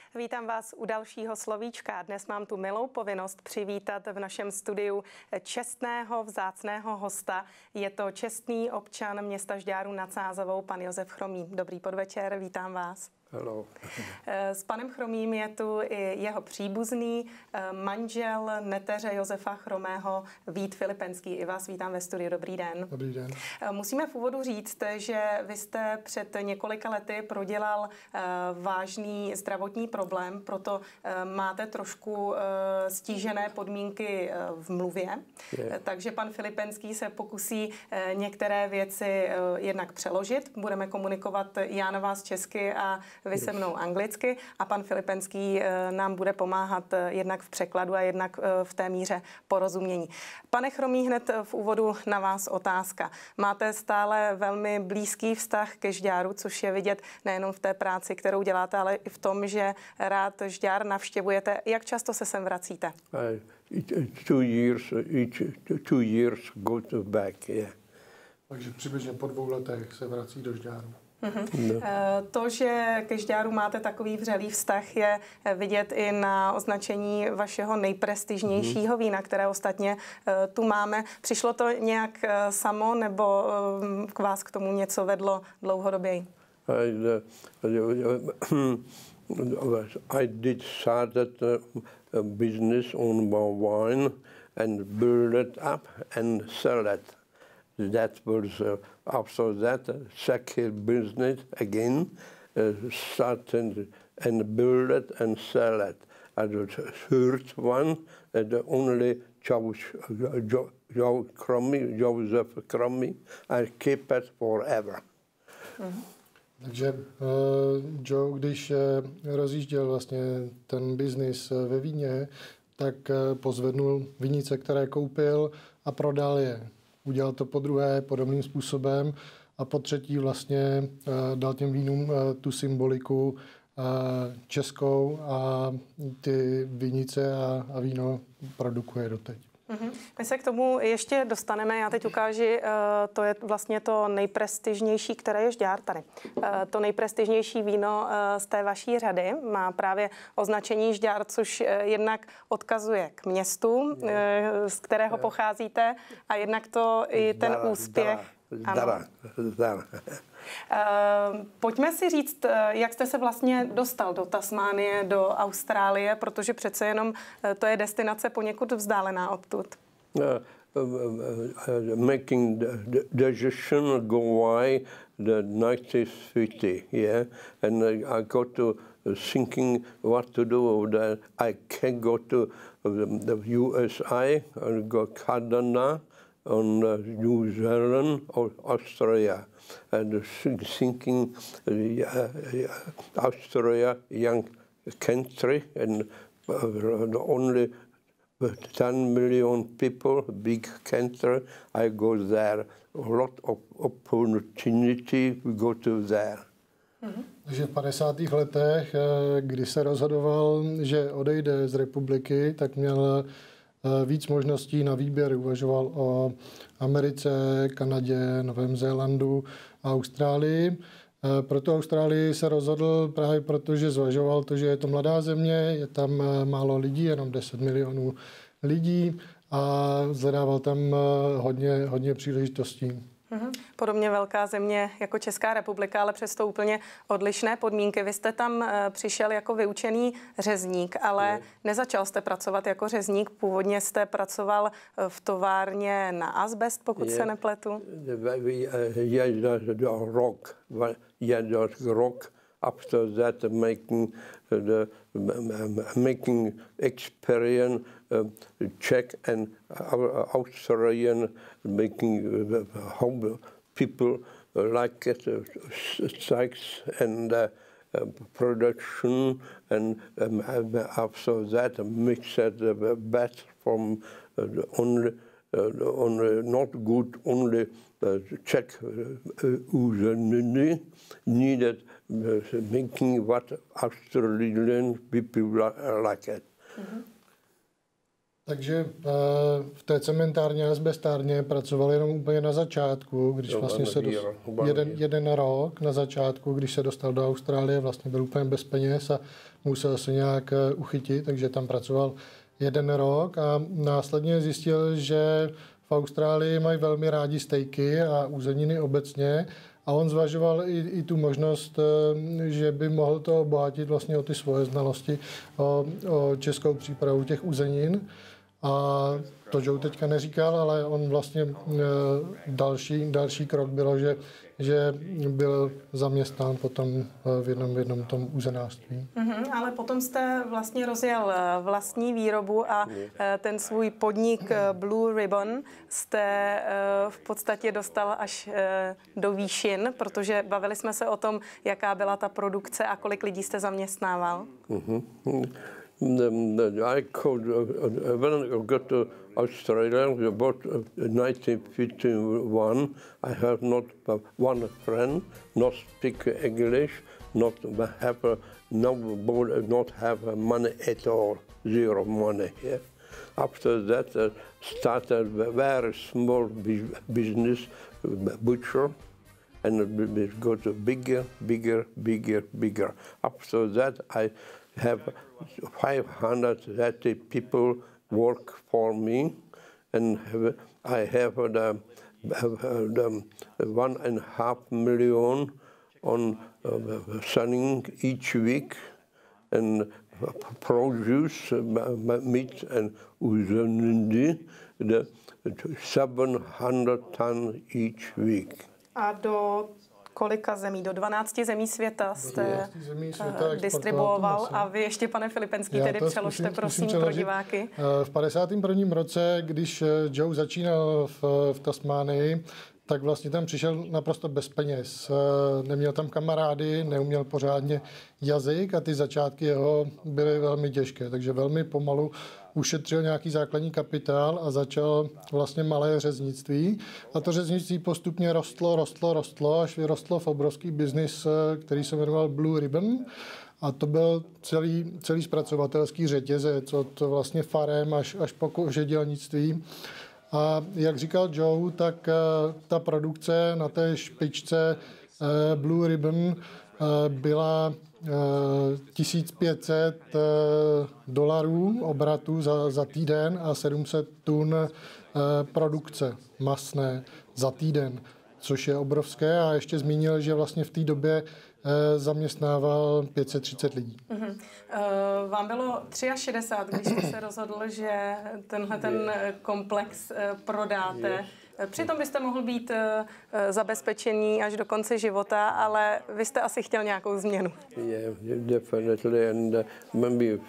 Vítám vás u dalšího slovíčka. Dnes mám tu milou povinnost přivítat v našem studiu čestného, vzácného hosta. Je to čestný občan města Žďáru nad Sázavou, pan Josef Chromý. Dobrý podvečer, vítám vás. Hello. S panem Chromým je tu i jeho příbuzný manžel neteře Josefa Chromého, Vít Filipenský. I vás vítám ve studiu. Dobrý den. Dobrý den. Musíme v úvodu říct, že vy jste před několika lety prodělal vážný zdravotní problém, proto máte trošku stížené podmínky v mluvě. Takže pan Filipenský se pokusí některé věci jednak přeložit. Budeme komunikovat já na vás česky a vy se mnou anglicky a pan Filipenský nám bude pomáhat jednak v překladu a jednak v té míře porozumění. Pane Chromý, hned v úvodu na vás otázka. Máte stále velmi blízký vztah ke Žďáru, což je vidět nejenom v té práci, kterou děláte, ale i v tom, že rád Žďár navštěvujete. Jak často se sem vracíte? 2 years go to back, yeah. Takže přibližně po 2 letech se vrací do Žďáru. No. To, že ke Žďáru máte takový vřelý vztah, je vidět i na označení vašeho nejprestižnějšího vína, které ostatně tu máme. Přišlo to nějak samo, nebo k vás k tomu něco vedlo dlouhodoběji? I did started a business on wine and build it up and sell it. That was after that second business again, started and build it and sell it. And the third one, the only Joseph Chromý, I keep it forever. Takže Joe, když rozjížděl vlastně ten biznis ve víně, tak pozvednul vinice, které koupil a prodal je. Udělal to po druhé podobným způsobem a po třetí vlastně dal těm vínům tu symboliku českou a ty vinice a víno produkuje doteď. My se k tomu ještě dostaneme. Já teď ukážu, to je vlastně to nejprestižnější, které je Žďár tady. To nejprestižnější víno z té vaší řady má právě označení Žďár, což jednak odkazuje k městu, z kterého pocházíte, a jednak to i ten úspěch. Pojďme si říct, jak jste se vlastně dostal do Tasmánie, do Austrálie, protože přece jenom to je destinace poněkud vzdálená odtud. Making the decision go why the 1950, yeah, and I got to thinking what to do. I can go to the USA and go Canada, on New Zealand or Australia, and thinking Australia, young country, and only 10 million people, big country, I go there. A lot of opportunity, we go to there. Takže v 50. letech, kdy se rozhodoval, že odejde z republiky, tak měl víc možností na výběr. Uvažoval o Americe, Kanadě, Novém Zélandu a Austrálii. Proto Austrálii se rozhodl právě proto, že zvažoval to, že je to mladá země, je tam málo lidí, jenom 10 milionů lidí a zadával tam hodně příležitostí. Podobně velká země jako Česká republika, ale přesto úplně odlišné podmínky. Vy jste tam přišel jako vyučený řezník, ale nezačal jste pracovat jako řezník. Původně jste pracoval v továrně na azbest, pokud se nepletu. Rock. After that, making experience, Czech and Australian, making how people like it, sites and production, and after that, mixed best from only not good only Czech needed making what Australian people like it. Takže v té cementárně a asbestárně pracoval jenom úplně na začátku, když vlastně se jeden rok na začátku, když se dostal do Austrálie, vlastně byl úplně bez peněz a musel se nějak uchytit, takže tam pracoval jeden rok a následně zjistil, že v Austrálii mají velmi rádi stejky a uzeniny obecně a on zvažoval i tu možnost, že by mohl to obohatit vlastně o ty svoje znalosti, o českou přípravu těch uzenin. A to Joe teďka neříkal, ale on vlastně další krok bylo, že byl zaměstnán potom v jednom tom uzenářství. Ale potom jste vlastně rozjel vlastní výrobu a ten svůj podnik Blue Ribbon jste v podstatě dostal až do výšin, protože bavili jsme se o tom, jaká byla ta produkce a kolik lidí jste zaměstnával. I could, when I got to Australia, about 1951, I have not one friend, not speak English, not have money at all, zero money. Yeah. After that, started a very small business, butcher, and it got bigger. After that, I have 530 people work for me, and I have the 1.5 million on selling each week, and produce meat and uzeniny, the 700 tons each week. A do kolika zemí? Do 12 zemí světa jste distribuoval a vy ještě, pane Filipenský, tedy přeložte prosím pro diváky. V 51. roce, když Joe začínal v Tasmánii, tak vlastně tam přišel naprosto bez peněz. Neměl tam kamarády, neuměl pořádně jazyk a ty začátky jeho byly velmi těžké, takže velmi pomalu ušetřil nějaký základní kapitál a začal vlastně malé řeznictví. A to řeznictví postupně rostlo, až vyrostlo v obrovský biznis, který se jmenoval Blue Ribbon. A to byl celý zpracovatelský řetězec, od vlastně farem až po kožedělnictví. A jak říkal Joe, tak ta produkce na té špičce Blue Ribbon byla $1500 obratu za týden a 700 tun produkce masné za týden, což je obrovské. A ještě zmínil, že vlastně v té době zaměstnával 530 lidí. Vám bylo 63, když jste se rozhodl, že ten komplex prodáte. Přitom byste mohl být zabezpečený až do konce života, ale vy jste asi chtěl nějakou změnu. Yeah, definitely. And maybe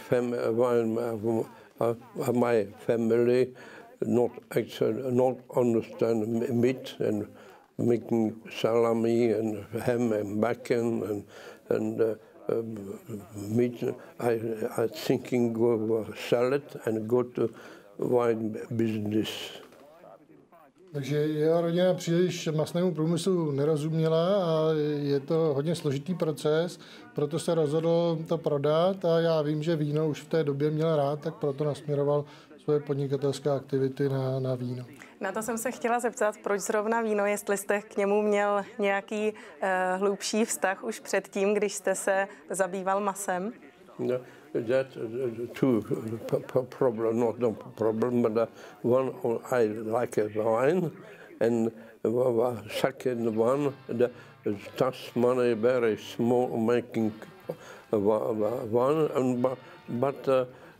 my family not understand meat and making salami and ham and bacon and meat. I thinking go sell it and go to wine business. Takže jeho rodina příliš masnému průmyslu nerozuměla a je to hodně složitý proces, proto se rozhodl to prodat a já vím, že víno už v té době měl rád, tak proto nasměroval svoje podnikatelské aktivity na víno. Na to jsem se chtěla zeptat, proč zrovna víno, jestli jste k němu měl nějaký hlubší vztah už předtím, když jste se zabýval masem? No, that two problem, not no problem, but one I like a wine, and second one the Tasmania very small making one, and but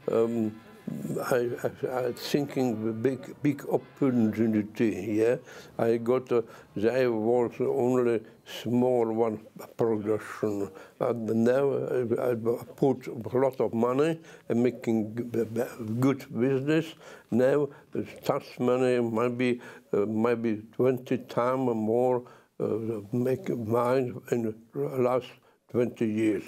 I thinking big opportunity. Yeah, I got there was only small one production, and now I put a lot of money and making good business. Now Tasmania maybe 20 times more make mine in the last 20 years.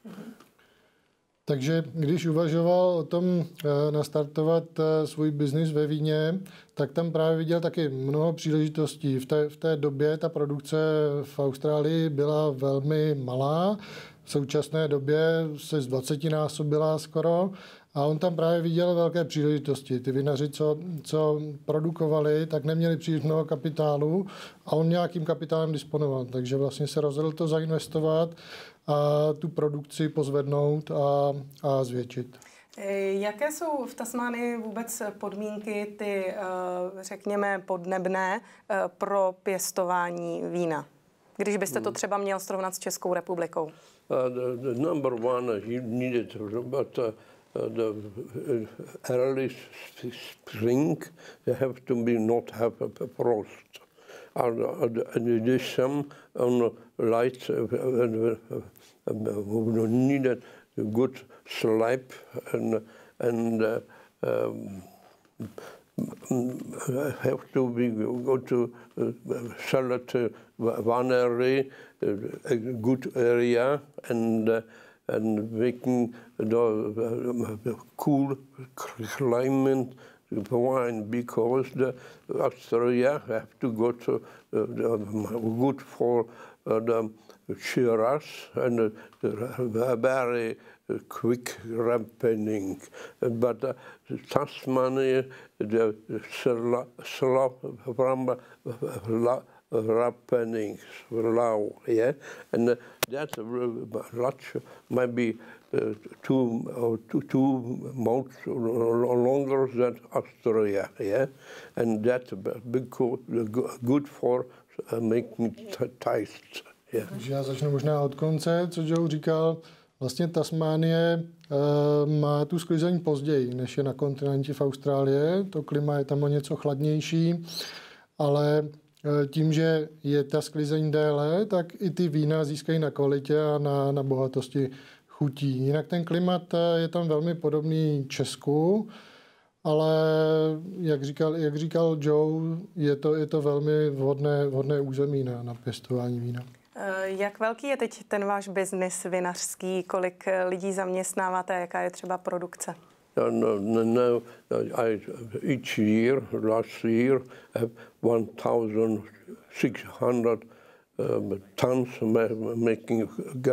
Takže když uvažoval o tom nastartovat svůj biznis ve víně, tak tam právě viděl taky mnoho příležitostí. V té době ta produkce v Austrálii byla velmi malá. v současné době se zdvacetinásobila skoro a on tam právě viděl velké příležitosti. Ty vinaři, co produkovali, tak neměli příliš mnoho kapitálu a on nějakým kapitálem disponoval. Takže vlastně se rozhodl to zainvestovat a tu produkci pozvednout a zvětšit. Jaké jsou v Tasmánii vůbec podmínky, ty, řekněme, podnebné pro pěstování vína? Když byste to třeba měl srovnat s Českou republikou. The number one, you needed, but the early spring, they have to be not have a frost. And it is some on light, needed good slip and have to be go to select winery, a good area, and making the cool climate wine, because the Australia have to go to good for the Shiraz and very quick ripening. But Tasmania, the slow ripening, slow, yeah, and that's much maybe 2 months longer than Australia, yeah, and that's good for making taste. Yeah. Takže já začnu možná od konce, co Joe říkal. Vlastně Tasmánie má tu sklizeň později, než je na kontinentě v Austrálii. To klima je tam o něco chladnější, ale tím, že je ta sklizeň déle, tak i ty vína získají na kvalitě a na bohatosti chutí. Jinak ten klimat je tam velmi podobný Česku, ale jak říkal Joe, je to velmi vhodné území na pěstování vína. Jak velký je teď ten váš biznis vinařský? Kolik lidí zaměstnáváte? Jaká je třeba produkce? No, each year, last year, I have 1,600 tons making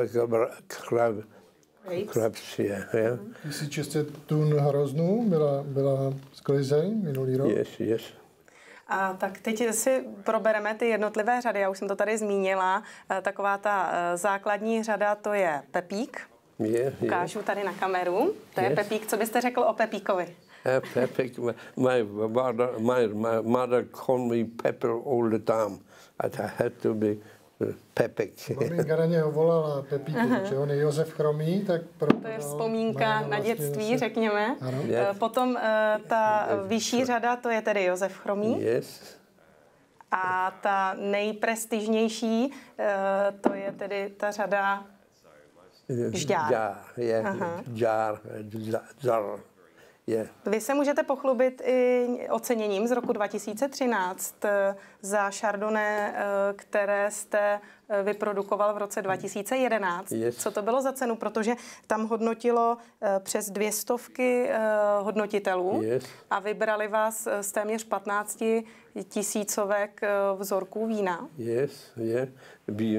crabs, yeah. 1600 tun hroznů byla sklizeň minulý rok? Yes. A tak teď si probereme ty jednotlivé řady. Já už jsem to tady zmínila. Taková ta základní řada, to je pepík. Ukážu tady na kameru. To je pepík. Co byste řekl o pepíkovi? Pepík. My mother called me Pepper all the time. I had to be Pepík. Maminka na něho volala Pepíku, že on je Josef Chromý, tak proto to je vzpomínka na dětství, Josef, řekněme. Yes. Potom ta vyšší řada, to je tedy Josef Chromý. Yes. A ta nejprestižnější, to je tedy ta řada Žďár. Žďár. Yeah. Vy se můžete pochlubit i oceněním z roku 2013 za Chardonnay, které jste vyprodukoval v roce 2011. Yes. Co to bylo za cenu? Protože tam hodnotilo přes 200 hodnotitelů. Yes. A vybrali vás z téměř 15 tisícovek vzorků vína. Yes, yeah. We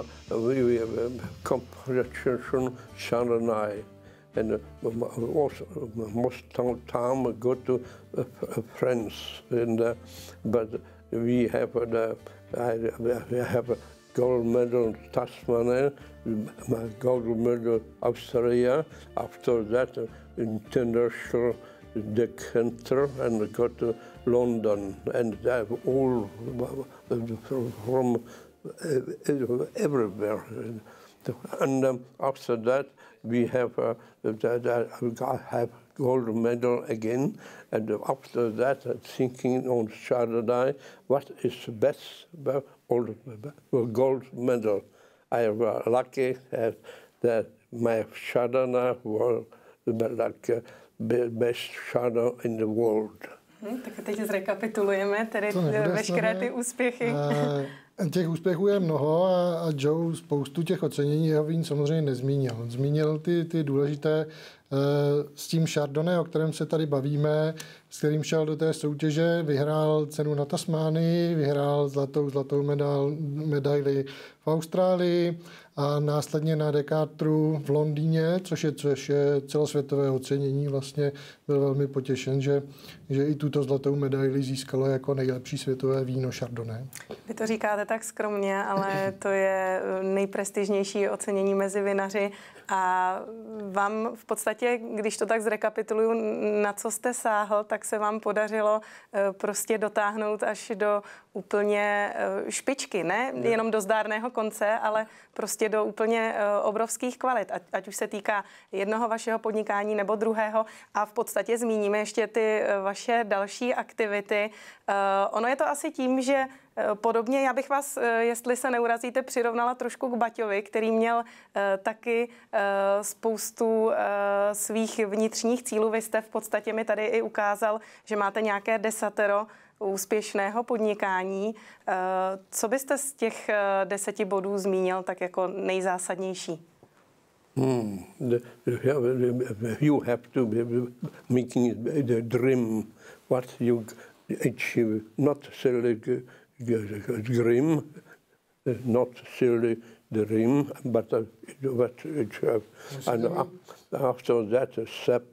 competition Chardonnay. And most time I go to France, but we have a gold medal Tasmania, gold medal Australia. After that, international decanter, and I go to London, and they have all from everywhere. And after that, we have gold medal again, and after that, thinking on Chardonnay, what is the best gold medal. I was lucky that my Chardonnay was like best Chardonnay in the world. Tak teď zrekapitulujeme tedy veškeré ty úspěchy. Těch úspěchů je mnoho a Joe spoustu těch ocenění jeho vín samozřejmě nezmínil. Zmínil ty důležité s tím Chardonnay, o kterém se tady bavíme, s kterým šel do té soutěže, vyhrál cenu na Tasmánii, vyhrál zlatou medaili v Austrálii a následně na Decathru v Londýně, což je celosvětové ocenění. Vlastně byl velmi potěšen, že i tuto zlatou medaili získalo jako nejlepší světové víno Chardonnay. Vy to říkáte tak skromně, ale to je nejprestižnější ocenění mezi vinaři a vám v podstatě, když to tak zrekapituluju, na co jste sáhl, tak se vám podařilo prostě dotáhnout až do úplně špičky, ne jenom do zdárného konce, ale prostě do úplně obrovských kvalit, ať už se týká jednoho vašeho podnikání nebo druhého a v podstatě zmíníme ještě ty vaše další aktivity. Ono je to asi tím, že podobně, já bych vás, jestli se neurazíte, přirovnala trošku k Baťovi, který měl taky spoustu svých vnitřních cílů. Vy jste v podstatě mi tady i ukázal, že máte nějaké 10 úspěšného podnikání. Co byste z těch 10 bodů zmínil tak jako nejzásadnější? You have to be making the dream what you achieve, not silly dream, not silly dream, but what it and after that step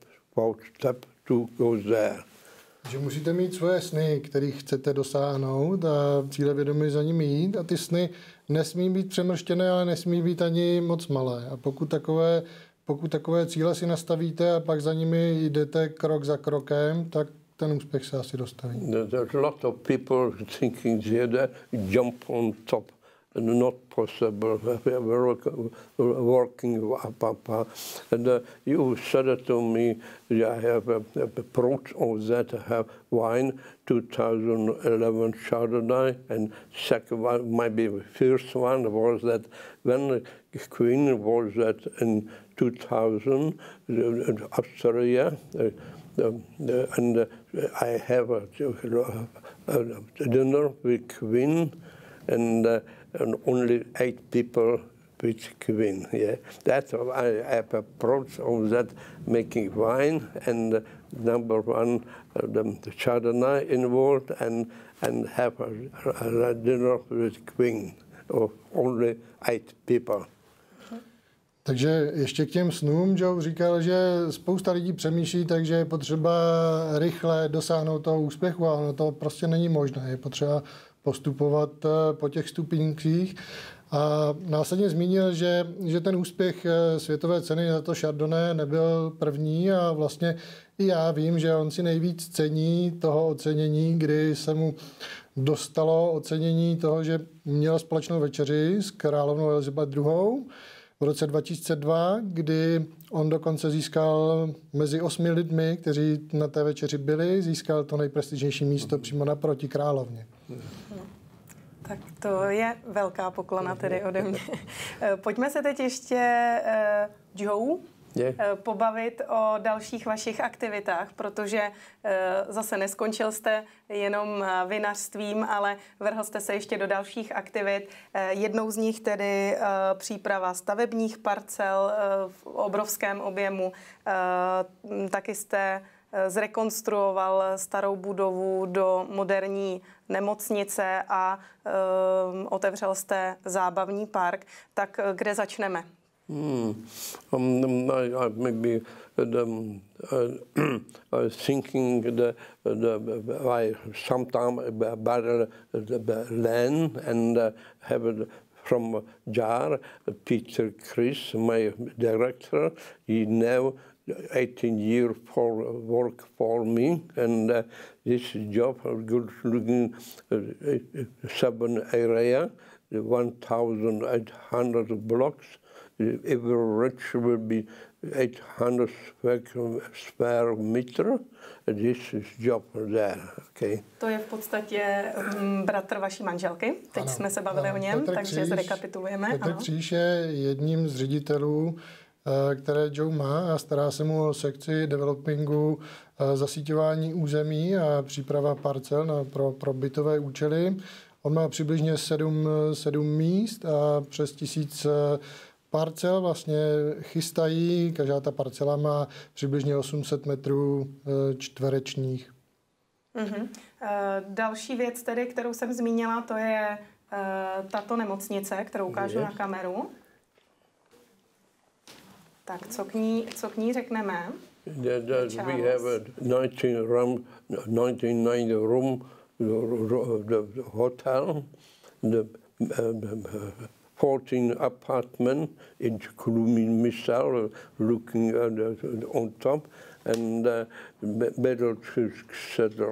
to go there. Že musíte mít svoje sny, kterých chcete dosáhnout a cílevědomě za nimi jít a ty sny nesmí být přemrštěné, ale nesmí být ani moc malé. A pokud takové cíle si nastavíte a pak za nimi jdete krok za krokem, tak ten úspěch se asi dostaví. There's a lot of people thinking that jump on top. Not possible. Working up. And you said to me, I have a approach of that. I have wine 2011 Chardonnay, and second one, maybe the first one was that when the Queen was that in 2000 in Australia. And I have a dinner with Queen, and only 8 people with Queen. Yeah, that I have approach of that making wine, and number one the Chardonnay involved, and have a dinner with Queen of only 8 people. Takže ještě k těm snům, Joe říkal, že spousta lidí přemýšlí, takže je potřeba rychle dosáhnout toho úspěchu a ono to prostě není možné. Je potřeba postupovat po těch stupínkách. A následně zmínil, že ten úspěch světové ceny za to Chardonnay nebyl první a vlastně i já vím, že on si nejvíc cení toho ocenění, kdy se mu dostalo ocenění toho, že měl společnou večeři s královnou Elizabeth II. V roce 2002, kdy on dokonce získal mezi 8 lidmi, kteří na té večeři byli, získal to nejprestižnější místo přímo naproti královně. Tak to je velká poklona tedy ode mě. Pojďme se teď ještě, Joe, pobavit o dalších vašich aktivitách, protože zase neskončil jste jenom vinařstvím, ale vrhl jste se ještě do dalších aktivit. Jednou z nich tedy příprava stavebních parcel v obrovském objemu. Taky jste zrekonstruoval starou budovu do moderní nemocnice a otevřel jste zábavní park. Tak kde začneme? Maybe thinking I sometimes buy the land and have it from jar. Peter Chris, my director, he now 18 years for work for me, and this job good looking 7 area, 1,800 blocks. Average will be 800 square meter. This is job there. Okay. To je v podstatě bratr vaší manželky. Teď ano, jsme se bavili o něm, takže zrekapitulujeme. Petr Kříž je jedním z ředitelů, které Joe má a stará se mu o sekci developingu, zasíťování území a příprava parcel pro bytové účely. On má přibližně 7 míst a přes 1000 parcel vlastně chystají. Každá ta parcela má přibližně 800 metrů čtverečních. Další věc tedy, kterou jsem zmínila, to je tato nemocnice, kterou ukážu na kameru. Tak co k ní řekneme? We have a 99 room the hotel, the 14 apartment, including myself, looking on top, and middle settle.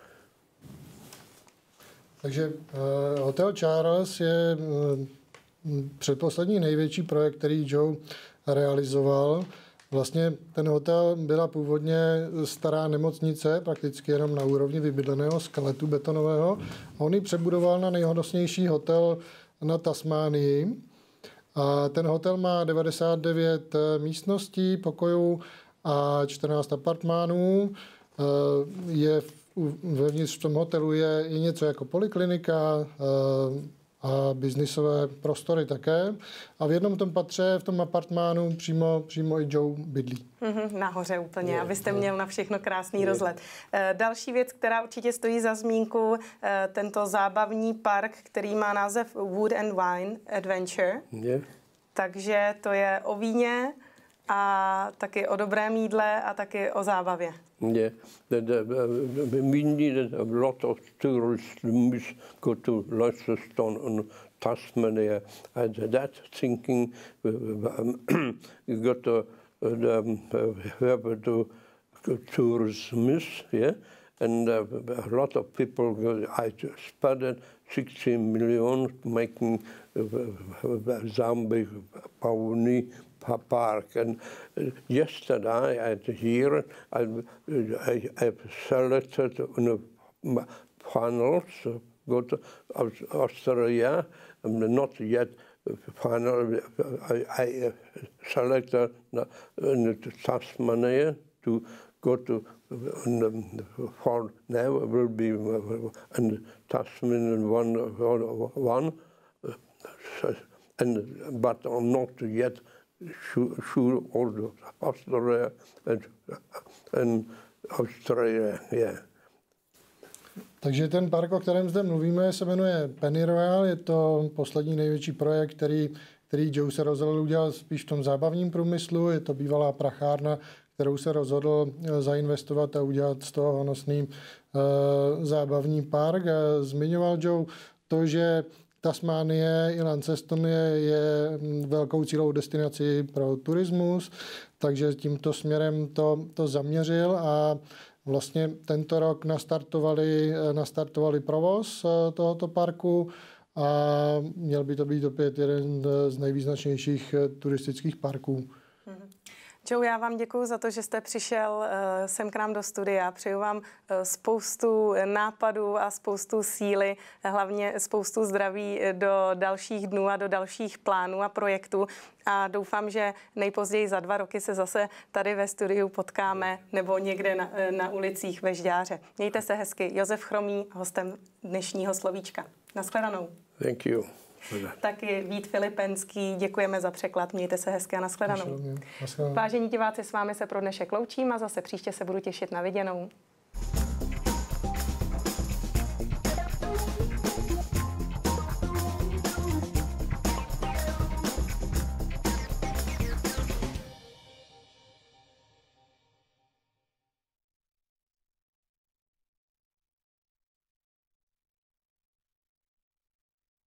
Takže Hotel Charles je předposlední největší projekt, který Joe realizoval. Vlastně ten hotel byla původně stará nemocnice, prakticky jenom na úrovni vybydleného skeletu betonového. On ji přebudoval na nejhodnostnější hotel na Tasmánii. A ten hotel má 99 místností, pokojů a 14 apartmánů. Vevnitř v tom hotelu je něco jako poliklinika a biznisové prostory také. A v jednom tom patře, v tom apartmánu, přímo i Joe bydlí. Nahoře úplně, abyste měl na všechno krásný rozhled. Další věc, která určitě stojí za zmínku, tento zábavní park, který má název Wood and Wine Adventure. Takže to je o víně a taky o dobrém jídle a taky o zábavě. Yeah, we needed a lot of tourists go to Launceston and Tasmania. And that thinking, you got to have to tourism, yeah, and a lot of people. I spent 16 million making Zombie Pony Park, and yesterday at here I selected panels go to Australia. Not yet final. I selected Tasmania to go to. For now will be in Tasmanian one, but I'm not yet sure all Australia and Australia, yeah. Takže ten park, o kterém zde mluvíme, se jmenuje Pennyroyal. Je to poslední největší projekt, který Joe se rozhodl udělat spíš v tom zábavním průmyslu. Je to bývalá prachárna, kterou se rozhodl zainvestovat a udělat z toho honosný zábavní park. Zmiňoval Joe to, že Tasmánie i Launceston je velkou cílovou destinací pro turismus, takže tímto směrem to zaměřil a vlastně tento rok nastartovali provoz tohoto parku a měl by to být opět jeden z nejvýznačnějších turistických parků. Joe, já vám děkuji za to, že jste přišel sem k nám do studia. Přeju vám spoustu nápadů a spoustu síly, hlavně spoustu zdraví do dalších dnů a do dalších plánů a projektů. A doufám, že nejpozději za 2 roky se zase tady ve studiu potkáme nebo někde na ulicích ve Žďáře. Mějte se hezky. Josef Chromý, hostem dnešního Slovíčka. Naschledanou. Thank you. Taky Vít Filipenský, děkujeme za překlad, mějte se hezky a nashledanou. Vážení diváci, s vámi se pro dnešek loučím a zase příště se budu těšit na viděnou.